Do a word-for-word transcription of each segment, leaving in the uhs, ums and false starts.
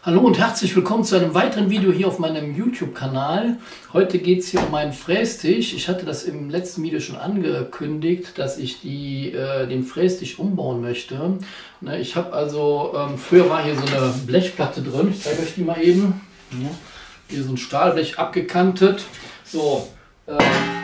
Hallo und herzlich willkommen zu einem weiteren Video hier auf meinem YouTube-Kanal. Heute geht es hier um meinen Frästisch. Ich hatte das im letzten Video schon angekündigt, dass ich die, äh, den Frästisch umbauen möchte. Ne, ich habe also, ähm, früher war hier so eine Blechplatte drin. Ich zeige euch die mal eben. Ja, hier so ein Stahlblech abgekantet. So, äh,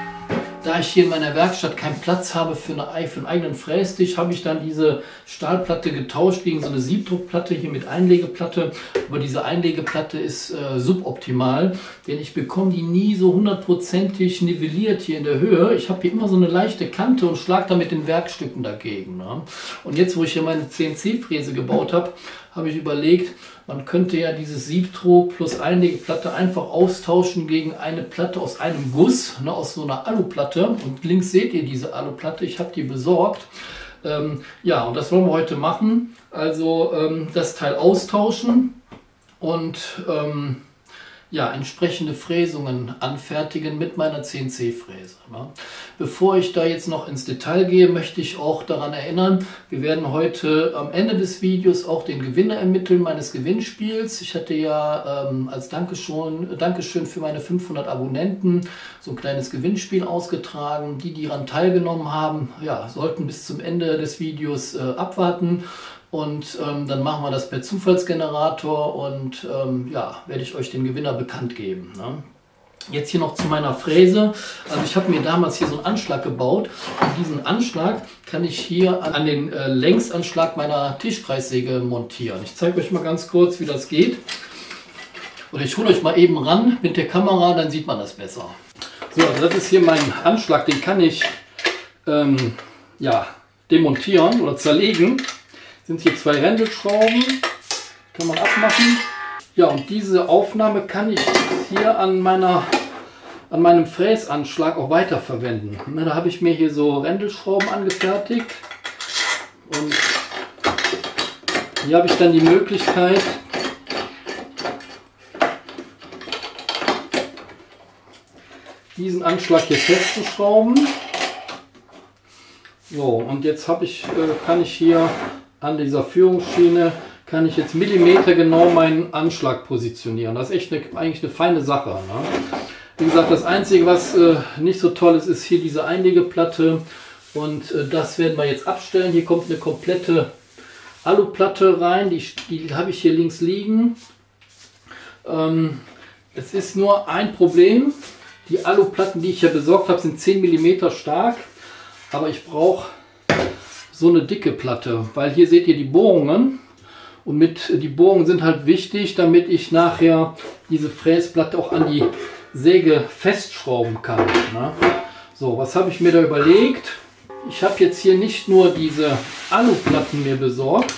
da ich hier in meiner Werkstatt keinen Platz habe für, eine, für einen eigenen Frästisch, habe ich dann diese Stahlplatte getauscht gegen so eine Siebdruckplatte hier mit Einlegeplatte. Aber diese Einlegeplatte ist äh, suboptimal, denn ich bekomme die nie so hundertprozentig nivelliert hier in der Höhe. Ich habe hier immer so eine leichte Kante und schlage da mit den Werkstücken dagegen. Ne? Und jetzt, wo ich hier meine C N C-Fräse gebaut habe, habe ich überlegt, man könnte ja dieses Siebdruck plus Einlegeplatte einfach austauschen gegen eine Platte aus einem Guss, ne, aus so einer Aluplatte. Und links seht ihr diese Aluplatte, ich habe die besorgt. Ähm, ja, und das wollen wir heute machen. Also ähm, das Teil austauschen und ähm, ja, entsprechende Fräsungen anfertigen mit meiner C N C-Fräse. Ne? Bevor ich da jetzt noch ins Detail gehe, möchte ich auch daran erinnern, wir werden heute am Ende des Videos auch den Gewinner ermitteln meines Gewinnspiels. Ich hatte ja ähm, als Dankeschön, Dankeschön für meine fünfhundert Abonnenten so ein kleines Gewinnspiel ausgetragen. Die, die daran teilgenommen haben, ja, sollten bis zum Ende des Videos äh, abwarten. Und ähm, dann machen wir das per Zufallsgenerator und ähm, ja, werde ich euch den Gewinner bekannt geben. Ne? Jetzt hier noch zu meiner Fräse. Also ich habe mir damals hier so einen Anschlag gebaut. Und diesen Anschlag kann ich hier an, an den äh, Längsanschlag meiner Tischkreissäge montieren. Ich zeige euch mal ganz kurz, wie das geht. Oder ich hole euch mal eben ran mit der Kamera, dann sieht man das besser. So, also das ist hier mein Anschlag. Den kann ich ähm, ja, demontieren oder zerlegen. Sind hier zwei Rändelschrauben, kann man abmachen. Ja, und diese Aufnahme kann ich hier an, meiner, an meinem Fräsanschlag auch weiter verwenden. Da habe ich mir hier so Rändelschrauben angefertigt. Und hier habe ich dann die Möglichkeit, diesen Anschlag hier festzuschrauben. So, und jetzt habe ich, äh, kann ich hier an dieser Führungsschiene kann ich jetzt Millimeter genau meinen Anschlag positionieren. Das ist echt eine, eigentlich eine feine Sache. Ne? Wie gesagt, das Einzige, was äh, nicht so toll ist, ist hier diese Einlegeplatte. Und äh, das werden wir jetzt abstellen. Hier kommt eine komplette Aluplatte rein. Die, die habe ich hier links liegen. Ähm, es ist nur ein Problem. Die Aluplatten, die ich hier besorgt habe, sind zehn Millimeter stark. Aber ich brauche so eine dicke Platte, weil hier seht ihr die Bohrungen und mit die Bohrungen sind halt wichtig, damit ich nachher diese Fräsplatte auch an die Säge festschrauben kann. Ne? So, was habe ich mir da überlegt? Ich habe jetzt hier nicht nur diese Aluplatten mir besorgt,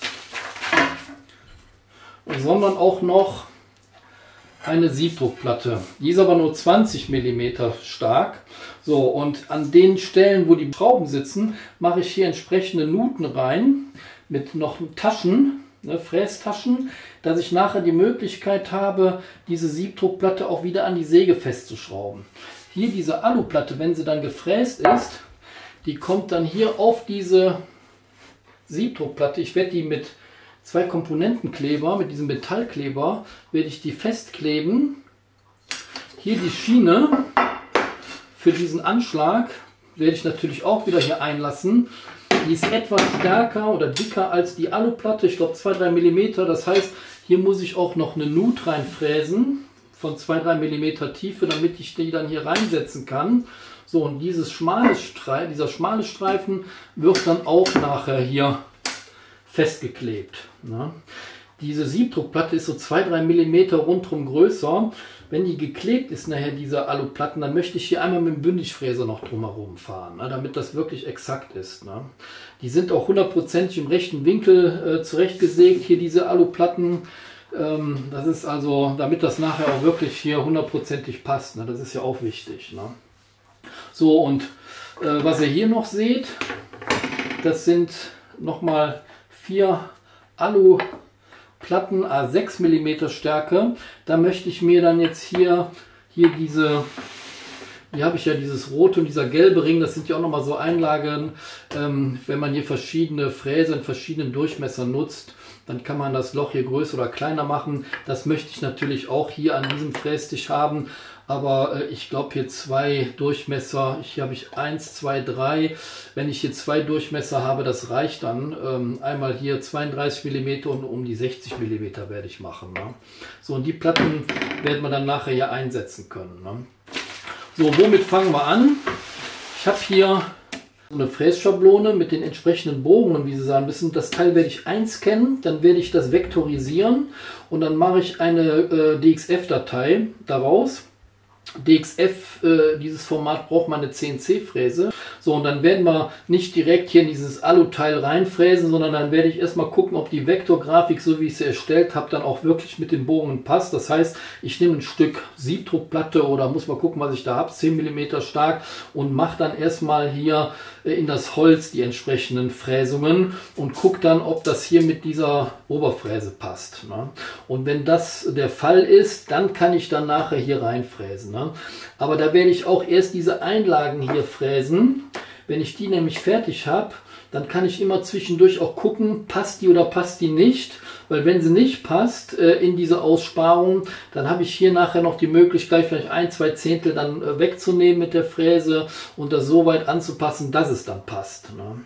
sondern auch noch eine Siebdruckplatte. Die ist aber nur zwanzig Millimeter stark. So, und an den Stellen, wo die Schrauben sitzen, mache ich hier entsprechende Nuten rein mit noch Taschen, ne, Frästaschen, dass ich nachher die Möglichkeit habe, diese Siebdruckplatte auch wieder an die Säge festzuschrauben. Hier diese Aluplatte, wenn sie dann gefräst ist, die kommt dann hier auf diese Siebdruckplatte. Ich werde die mit zwei Komponentenkleber, mit diesem Metallkleber, werde ich die festkleben. Hier die Schiene für diesen Anschlag werde ich natürlich auch wieder hier einlassen. Die ist etwas stärker oder dicker als die Aluplatte, ich glaube zwei bis drei Millimeter. Das heißt, hier muss ich auch noch eine Nut reinfräsen von zwei bis drei Millimeter Tiefe, damit ich die dann hier reinsetzen kann. So, und dieses schmale Streifen, dieser schmale Streifen wird dann auch nachher hier festgeklebt. Ne? Diese Siebdruckplatte ist so zwei bis drei Millimeter rundherum größer. Wenn die geklebt ist, nachher diese Aluplatten, dann möchte ich hier einmal mit dem Bündigfräser noch drumherum fahren, ne? Damit das wirklich exakt ist. Ne? Die sind auch hundertprozentig im rechten Winkel äh, zurechtgesägt, hier diese Aluplatten. Ähm, das ist also, damit das nachher auch wirklich hier hundertprozentig passt. Ne? Das ist ja auch wichtig. Ne? So, und äh, was ihr hier noch seht, das sind nochmal vier Aluplatten, a sechs Millimeter Stärke. Da möchte ich mir dann jetzt hier, hier diese, hier habe ich ja dieses rote und dieser gelbe Ring, das sind ja auch nochmal so Einlagen, ähm, wenn man hier verschiedene Fräse in verschiedenen Durchmessern nutzt. dann kann man das Loch hier größer oder kleiner machen. Das möchte ich natürlich auch hier an diesem Frästisch haben. Aber äh, ich glaube hier zwei Durchmesser, hier habe ich eins, zwei, drei. Wenn ich hier zwei Durchmesser habe, das reicht dann. Ähm, einmal hier zweiunddreißig Millimeter und um die sechzig Millimeter werde ich machen. Ne? So, und die Platten werden wir dann nachher hier einsetzen können. Ne? So, womit fangen wir an? Ich habe hier eine Frässchablone mit den entsprechenden Bogen, wie Sie sagen müssen. Das Teil werde ich einscannen, dann werde ich das vektorisieren und dann mache ich eine äh, D X F-Datei daraus. D X F, äh, dieses Format braucht man eine C N C-Fräse. So, und dann werden wir nicht direkt hier in dieses Aluteil reinfräsen, sondern dann werde ich erstmal gucken, ob die Vektorgrafik, so wie ich sie erstellt habe, dann auch wirklich mit den Bogen passt. Das heißt, ich nehme ein Stück Siebdruckplatte oder muss mal gucken, was ich da habe, zehn Millimeter stark, und mache dann erstmal hier in das Holz die entsprechenden Fräsungen und gucke dann, ob das hier mit dieser Oberfräse passt. Ne? Und wenn das der Fall ist, dann kann ich dann nachher hier reinfräsen. Ne? Aber da werde ich auch erst diese Einlagen hier fräsen. Wenn ich die nämlich fertig habe, dann kann ich immer zwischendurch auch gucken, passt die oder passt die nicht. Weil wenn sie nicht passt äh, in diese Aussparung, dann habe ich hier nachher noch die Möglichkeit, vielleicht ein, zwei Zehntel dann äh, wegzunehmen mit der Fräse und das so weit anzupassen, dass es dann passt. Ne?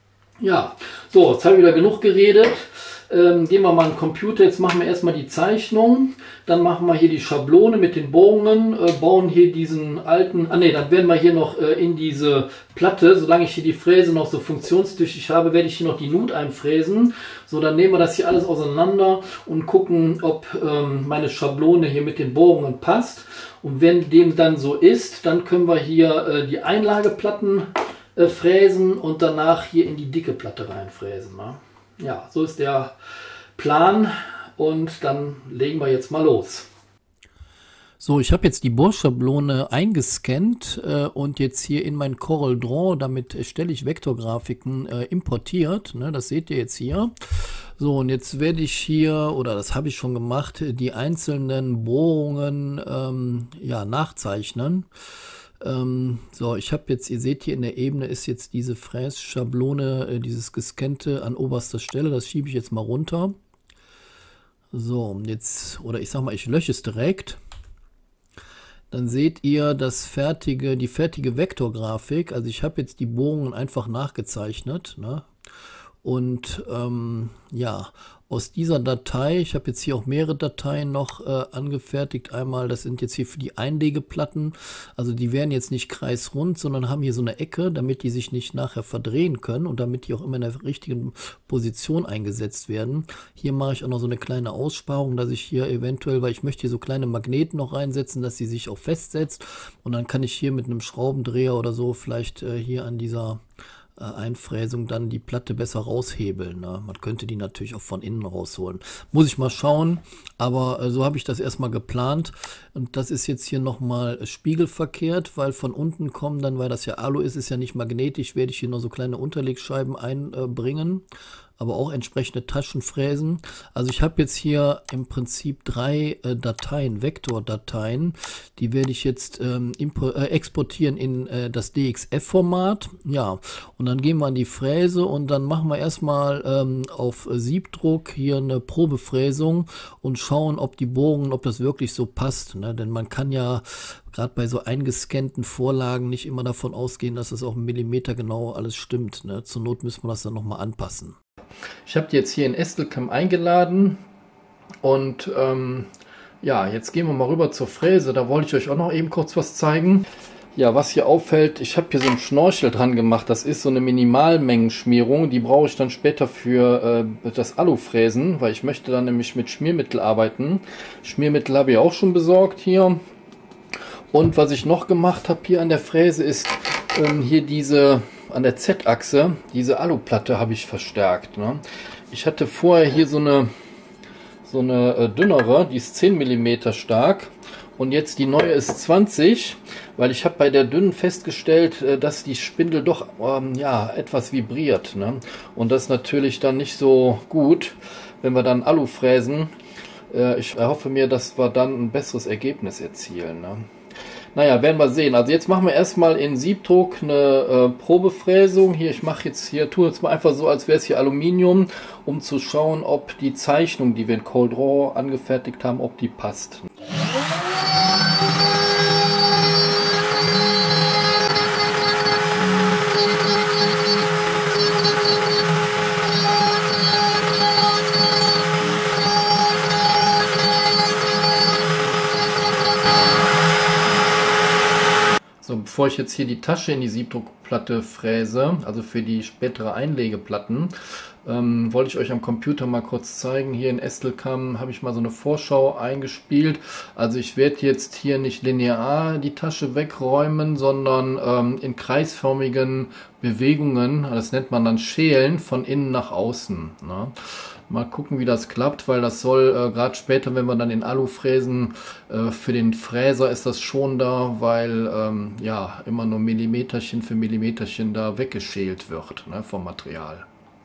Ja, so, jetzt habe ich wieder genug geredet. Ähm, gehen wir mal an den Computer, jetzt machen wir erstmal die Zeichnung, dann machen wir hier die Schablone mit den Bogen, äh, bauen hier diesen alten, ah ne, dann werden wir hier noch äh, in diese Platte, solange ich hier die Fräse noch so funktionstüchtig habe, werde ich hier noch die Nut einfräsen. So, dann nehmen wir das hier alles auseinander und gucken, ob ähm, meine Schablone hier mit den Bogen passt. Und wenn dem dann so ist, dann können wir hier äh, die Einlageplatten äh, fräsen und danach hier in die dicke Platte reinfräsen. Ne? Ja, so ist der Plan und dann legen wir jetzt mal los. So, ich habe jetzt die Bohrschablone eingescannt äh, und jetzt hier in mein Corel Draw, damit erstelle ich Vektorgrafiken, äh, importiert. Ne, das seht ihr jetzt hier. So, und jetzt werde ich hier, oder das habe ich schon gemacht, die einzelnen Bohrungen ähm, ja, nachzeichnen. Ähm, so, ich habe jetzt, ihr seht hier in der Ebene ist jetzt diese Frässchablone, äh, dieses Gescannte an oberster Stelle. Das schiebe ich jetzt mal runter. So, jetzt, oder ich sag mal, ich lösche es direkt. Dann seht ihr das fertige, die fertige Vektorgrafik. Also ich habe jetzt die Bohrungen einfach nachgezeichnet. Ne? Und ähm, ja, aus dieser Datei, ich habe jetzt hier auch mehrere Dateien noch äh, angefertigt. Einmal, das sind jetzt hier für die Einlegeplatten. Also die werden jetzt nicht kreisrund, sondern haben hier so eine Ecke, damit die sich nicht nachher verdrehen können und damit die auch immer in der richtigen Position eingesetzt werden. Hier mache ich auch noch so eine kleine Aussparung, dass ich hier eventuell, weil ich möchte hier so kleine Magneten noch reinsetzen, dass sie sich auch festsetzt. Und dann kann ich hier mit einem Schraubendreher oder so vielleicht äh, hier an dieser Einfräsung dann die Platte besser raushebeln. Ne? Man könnte die natürlich auch von innen rausholen. Muss ich mal schauen, aber äh, so habe ich das erstmal geplant. Und das ist jetzt hier nochmal spiegelverkehrt, weil von unten kommen dann, weil das ja Alu ist, ist ja nicht magnetisch, werde ich hier noch so kleine Unterlegscheiben einbringen. Äh, aber auch entsprechende Taschenfräsen. Also ich habe jetzt hier im Prinzip drei äh, Dateien, Vektordateien. Die werde ich jetzt ähm, äh, exportieren in äh, das D X F-Format. Ja, und dann gehen wir an die Fräse und dann machen wir erstmal ähm, auf Siebdruck hier eine Probefräsung und schauen, ob die Bohrungen, ob das wirklich so passt. Ne? Denn man kann ja gerade bei so eingescannten Vorlagen nicht immer davon ausgehen, dass das auch einen Millimeter genau alles stimmt. Ne? Zur Not müssen wir das dann nochmal anpassen. Ich habe die jetzt hier in Estelcam eingeladen und ähm, ja, jetzt gehen wir mal rüber zur Fräse. Da wollte ich euch auch noch eben kurz was zeigen. Ja, was hier auffällt, ich habe hier so einen Schnorchel dran gemacht. Das ist so eine Minimalmengenschmierung. Die brauche ich dann später für äh, das Alufräsen, weil ich möchte dann nämlich mit Schmiermittel arbeiten. Schmiermittel habe ich auch schon besorgt hier. Und was ich noch gemacht habe hier an der Fräse ist ähm, hier diese... An der Z-Achse, diese Aluplatte habe ich verstärkt. Ne? Ich hatte vorher hier so eine, so eine äh, dünnere, die ist zehn Millimeter stark. Und jetzt die neue ist zwanzig, weil ich habe bei der dünnen festgestellt, äh, dass die Spindel doch ähm, ja, etwas vibriert. Ne? Und das ist natürlich dann nicht so gut, wenn wir dann Alu fräsen. Äh, ich erhoffe mir, dass wir dann ein besseres Ergebnis erzielen. Ne? Naja, werden wir sehen. Also jetzt machen wir erstmal in Siebdruck eine äh, Probefräsung. Hier, ich mache jetzt hier, tue jetzt mal einfach so, als wäre es hier Aluminium, um zu schauen, ob die Zeichnung, die wir in Cold Draw angefertigt haben, ob die passt. So, bevor ich jetzt hier die Tasche in die Siebdruckplatte fräse, also für die spätere Einlegeplatten, ähm, wollte ich euch am Computer mal kurz zeigen. Hier in Estelcam habe ich mal so eine Vorschau eingespielt. Also ich werde jetzt hier nicht linear die Tasche wegräumen, sondern ähm, in kreisförmigen Bewegungen, das nennt man dann Schälen, von innen nach außen. Ne? Mal gucken, wie das klappt, weil das soll äh, gerade später, wenn wir dann den Alu fräsen, äh, für den Fräser ist das schon da, weil ähm, ja immer nur Millimeterchen für Millimeterchen da weggeschält wird, ne, vom Material.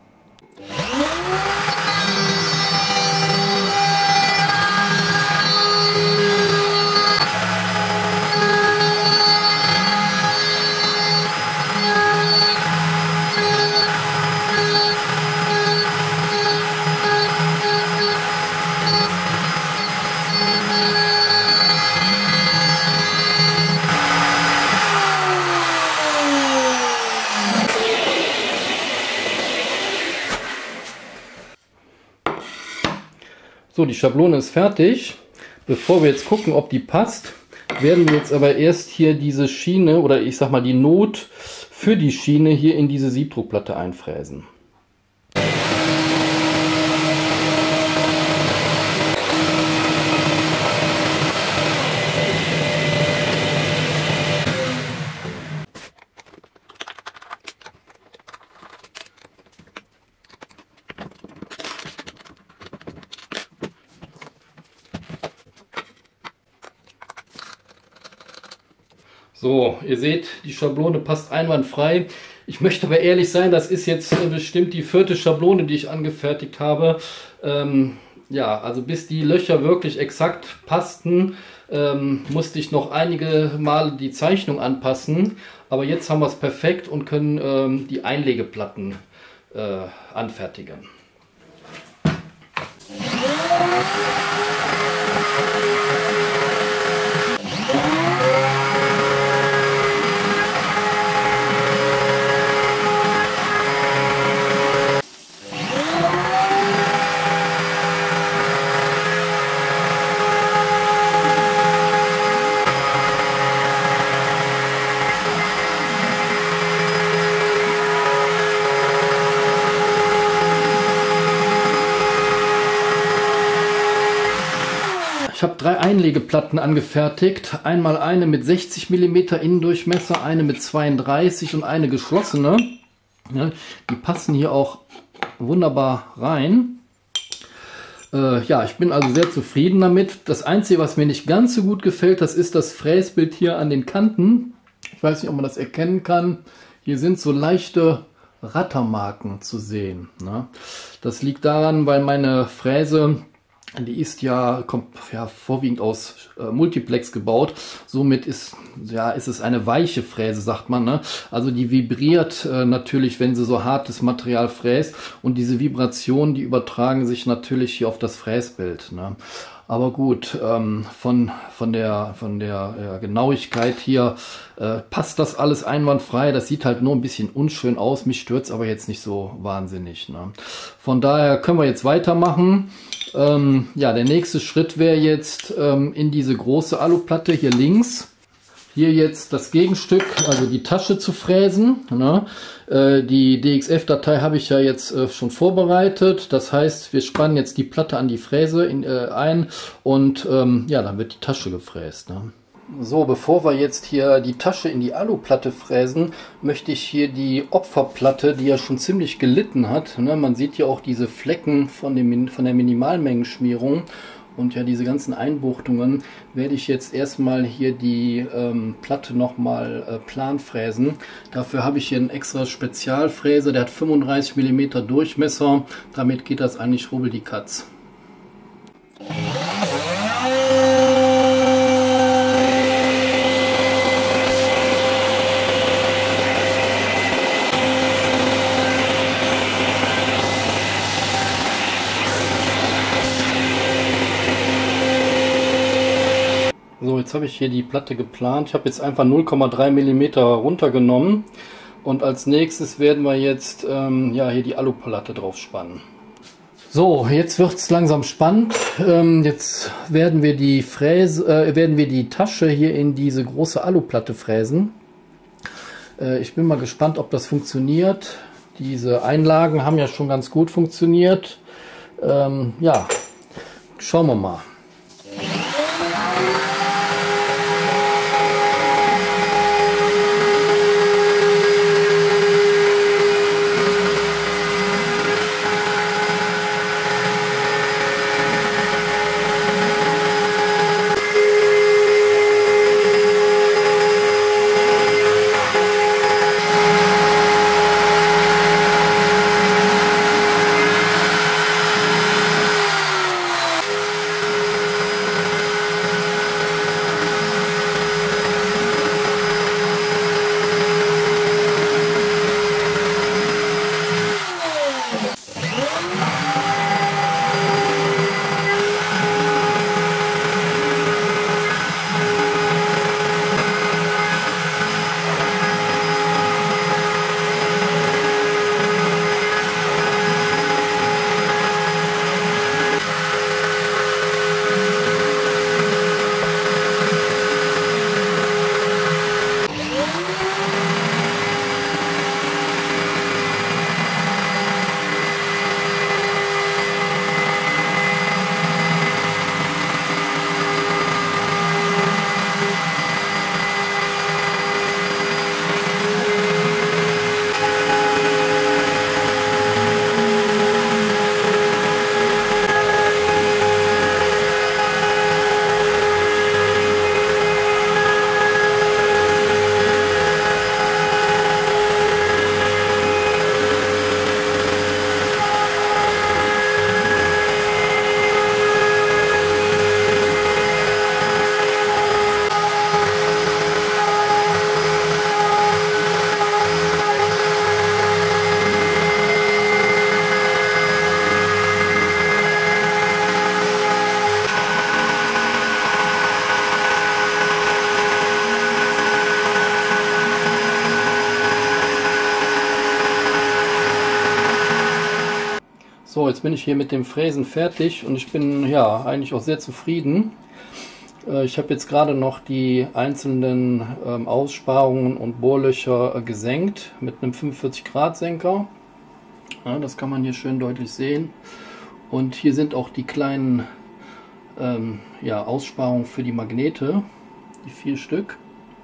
So, die Schablone ist fertig. Bevor wir jetzt gucken, ob die passt, werden wir jetzt aber erst hier diese Schiene oder ich sag mal die Not für die Schiene hier in diese Siebdruckplatte einfräsen. So, ihr seht, die Schablone passt einwandfrei. Ich möchte aber ehrlich sein, das ist jetzt bestimmt die vierte Schablone, die ich angefertigt habe. Ähm, ja, also bis die Löcher wirklich exakt passten, ähm, musste ich noch einige Male die Zeichnung anpassen. Aber jetzt haben wir es perfekt und können ähm, die Einlegeplatten äh, anfertigen. Ich habe drei Einlegeplatten angefertigt. Einmal eine mit sechzig Millimeter Innendurchmesser, eine mit zweiunddreißig und eine geschlossene. Ja, die passen hier auch wunderbar rein. Äh, ja, ich bin also sehr zufrieden damit. Das Einzige, was mir nicht ganz so gut gefällt, das ist das Fräsbild hier an den Kanten. Ich weiß nicht, ob man das erkennen kann. Hier sind so leichte Rattermarken zu sehen. Ne? Das liegt daran, weil meine Fräse, die ist ja, kommt ja vorwiegend aus äh, Multiplex gebaut. Somit ist, ja, ist es eine weiche Fräse, sagt man. Ne? Also die vibriert äh, natürlich, wenn sie so hartes Material fräst. Und diese Vibrationen, die übertragen sich natürlich hier auf das Fräsbild. Ne? Aber gut, ähm, von, von der, von der ja, Genauigkeit hier äh, passt das alles einwandfrei. Das sieht halt nur ein bisschen unschön aus. Mich stört es aber jetzt nicht so wahnsinnig. Ne? Von daher können wir jetzt weitermachen. Ähm, ja, der nächste Schritt wäre jetzt ähm, in diese große Aluplatte hier links, hier jetzt das Gegenstück, also die Tasche zu fräsen. Ne? Äh, die D X F-Datei habe ich ja jetzt äh, schon vorbereitet. Das heißt, wir spannen jetzt die Platte an die Fräse in, äh, ein und ähm, ja, dann wird die Tasche gefräst. Ne? So, bevor wir jetzt hier die Tasche in die Aluplatte fräsen, möchte ich hier die Opferplatte, die ja schon ziemlich gelitten hat, ne, man sieht ja auch diese Flecken von, dem, von der Minimalmengenschmierung und ja diese ganzen Einbuchtungen, werde ich jetzt erstmal hier die ähm, Platte nochmal äh, plan fräsen. Dafür habe ich hier einen extra Spezialfräser, der hat fünfunddreißig Millimeter Durchmesser, damit geht das eigentlich rubbeldi-katz. So, jetzt habe ich hier die Platte geplant. Ich habe jetzt einfach null Komma drei Millimeter runtergenommen. Und als nächstes werden wir jetzt ähm, ja, hier die Aluplatte drauf spannen. So, jetzt wird es langsam spannend. Ähm, jetzt werden wir die Fräse, äh, werden wir die Tasche hier in diese große Aluplatte fräsen. Äh, ich bin mal gespannt, ob das funktioniert. Diese Einlagen haben ja schon ganz gut funktioniert. Ähm, ja, schauen wir mal. So, jetzt bin ich hier mit dem Fräsen fertig und ich bin ja eigentlich auch sehr zufrieden. Äh, ich habe jetzt gerade noch die einzelnen ähm, Aussparungen und Bohrlöcher äh, gesenkt mit einem fünfundvierzig Grad Senker. Ja, das kann man hier schön deutlich sehen. Und hier sind auch die kleinen ähm, ja, Aussparungen für die Magnete, die vier Stück.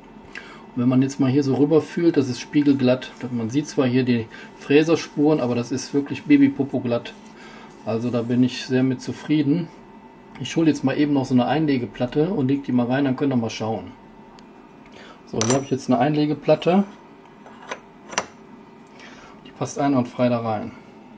Und wenn man jetzt mal hier so rüber fühlt, das ist spiegelglatt. Man sieht zwar hier die Fräserspuren, aber das ist wirklich Babypopo glatt. Also da bin ich sehr mit zufrieden. Ich hole jetzt mal eben noch so eine Einlegeplatte und lege die mal rein, dann könnt ihr mal schauen. So, hier habe ich jetzt eine Einlegeplatte. Die passt einwandfrei da rein.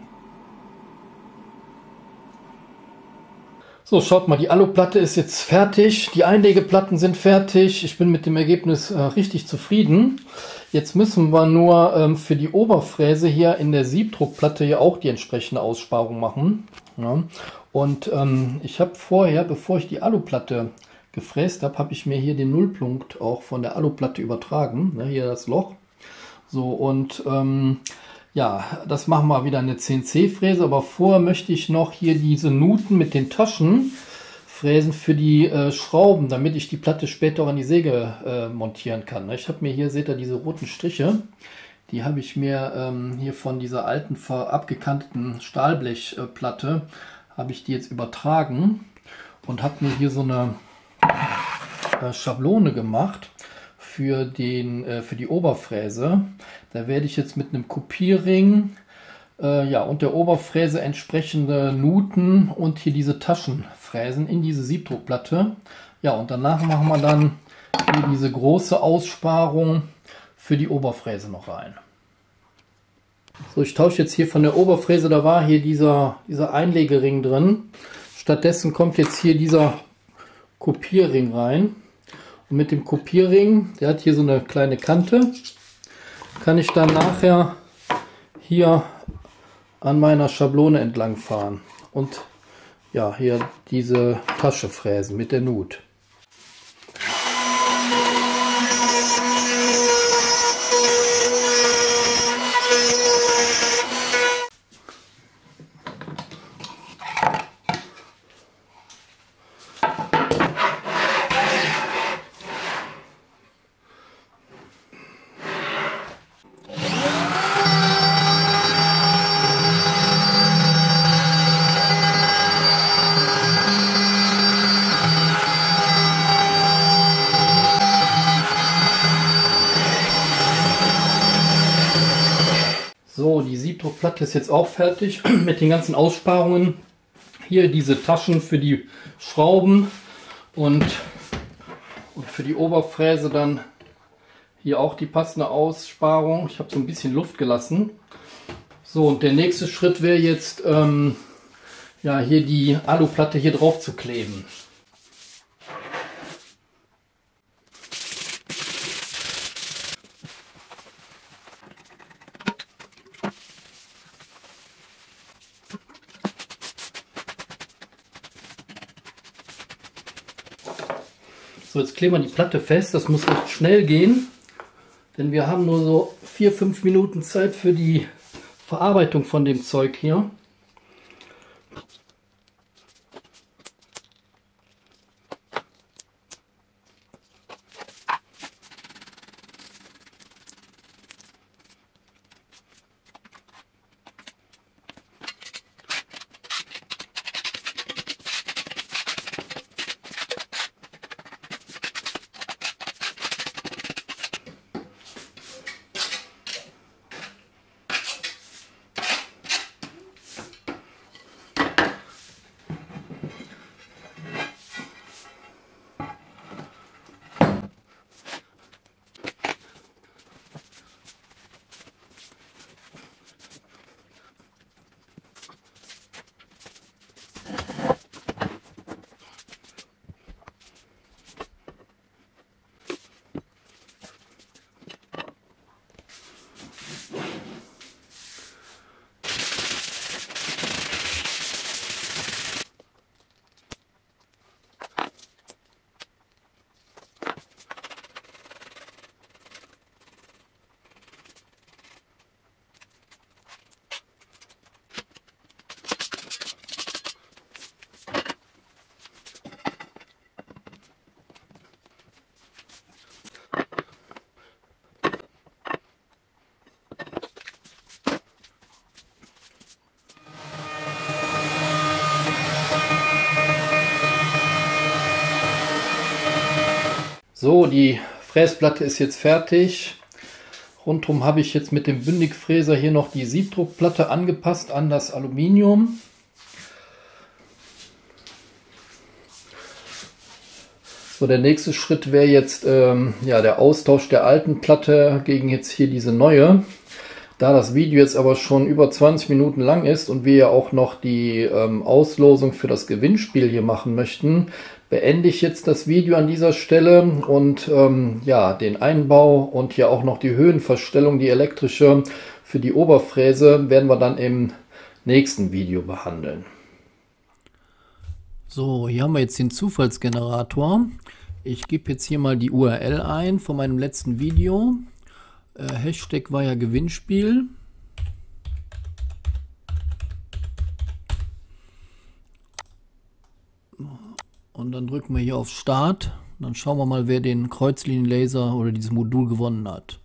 So, schaut mal, die Aluplatte ist jetzt fertig. Die Einlegeplatten sind fertig. Ich bin mit dem Ergebnis äh, richtig zufrieden. Jetzt müssen wir nur ähm, für die Oberfräse hier in der Siebdruckplatte ja auch die entsprechende Aussparung machen. Ja. Und ähm, ich habe vorher, bevor ich die Aluplatte gefräst habe, habe ich mir hier den Nullpunkt auch von der Aluplatte übertragen. Ne, hier das Loch. So, und ähm, ja, das machen wir wieder eine C N C-Fräse, aber vorher möchte ich noch hier diese Nuten mit den Taschen fräsen für die äh, Schrauben, damit ich die Platte später auch an die Säge äh, montieren kann. Ich habe mir hier, seht ihr, diese roten Striche, die habe ich mir ähm, hier von dieser alten abgekanteten Stahlblechplatte, äh, habe ich die jetzt übertragen und habe mir hier so eine äh, Schablone gemacht für, den, äh, für die Oberfräse. Da werde ich jetzt mit einem Kopierring äh, ja, und der Oberfräse entsprechende Nuten und hier diese Taschen fräsen in diese Siebdruckplatte. Ja, und danach machen wir dann hier diese große Aussparung für die Oberfräse noch rein. So, ich tausche jetzt hier von der Oberfräse, da war hier dieser, dieser Einlegering drin. Stattdessen kommt jetzt hier dieser Kopierring rein. Und mit dem Kopierring, der hat hier so eine kleine Kante, kann ich dann nachher hier an meiner Schablone entlang fahren und ja, hier diese Tasche fräsen mit der Nut. Siebdruckplatte ist jetzt auch fertig mit den ganzen Aussparungen. Hier diese Taschen für die Schrauben und, und für die Oberfräse dann hier auch die passende Aussparung. Ich habe so ein bisschen Luft gelassen. So, und der nächste Schritt wäre jetzt, ähm, ja, hier die Aluplatte hier drauf zu kleben. So, jetzt kleben wir die Platte fest. Das muss recht schnell gehen, denn wir haben nur so vier, fünf Minuten Zeit für die Verarbeitung von dem Zeug hier. So, die Fräsplatte ist jetzt fertig. Rundherum habe ich jetzt mit dem Bündigfräser hier noch die Siebdruckplatte angepasst an das Aluminium. So, der nächste Schritt wäre jetzt ähm, ja, der Austausch der alten Platte gegen jetzt hier diese neue. Da das Video jetzt aber schon über zwanzig Minuten lang ist und wir ja auch noch die ähm, Auslosung für das Gewinnspiel hier machen möchten, beende ich jetzt das Video an dieser Stelle und ähm, ja, den Einbau und hier auch noch die Höhenverstellung, die elektrische für die Oberfräse, werden wir dann im nächsten Video behandeln. So, hier haben wir jetzt den Zufallsgenerator. Ich gebe jetzt hier mal die U R L ein von meinem letzten Video. Äh, Hashtag war ja Gewinnspiel. Und dann drücken wir hier auf Start. Dann schauen wir mal, wer den Kreuzlinienlaser oder dieses Modul gewonnen hat.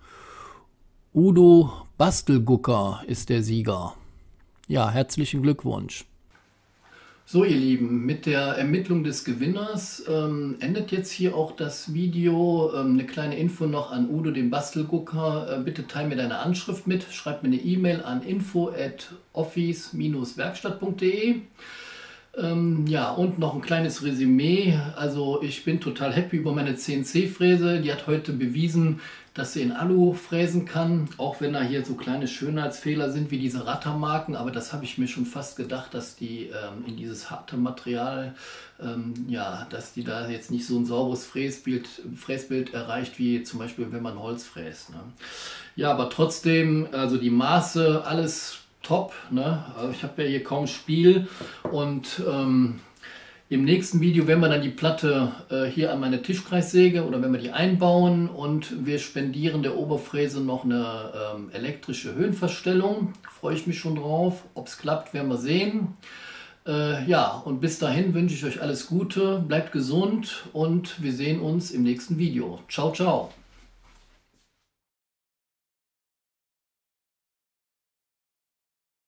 Udo Bastelgucker ist der Sieger. Ja, herzlichen Glückwunsch. So, ihr Lieben, mit der Ermittlung des Gewinners ähm, endet jetzt hier auch das Video. Ähm, eine kleine Info noch an Udo, den Bastelgucker. Äh, bitte teile mir deine Anschrift mit. Schreib mir eine E-Mail an info at office Bindestrich werkstatt punkt de. Ähm, ja, und noch ein kleines Resümee. Also ich bin total happy über meine C N C-Fräse. Die hat heute bewiesen, dass sie in Alu fräsen kann, auch wenn da hier so kleine Schönheitsfehler sind wie diese Rattermarken, aber das habe ich mir schon fast gedacht, dass die ähm, in dieses harte Material, ähm, ja, dass die da jetzt nicht so ein sauberes Fräsbild, Fräsbild erreicht, wie zum Beispiel, wenn man Holz fräst. Ne? Ja, aber trotzdem, also die Maße, alles top, ne? Ich habe ja hier kaum Spiel und ähm, im nächsten Video werden wir dann die Platte äh, hier an meine Tischkreissäge oder wenn wir die einbauen und wir spendieren der Oberfräse noch eine ähm, elektrische Höhenverstellung. Freue ich mich schon drauf. Ob es klappt, werden wir sehen. Äh, ja, und bis dahin wünsche ich euch alles Gute, bleibt gesund und wir sehen uns im nächsten Video. Ciao, ciao.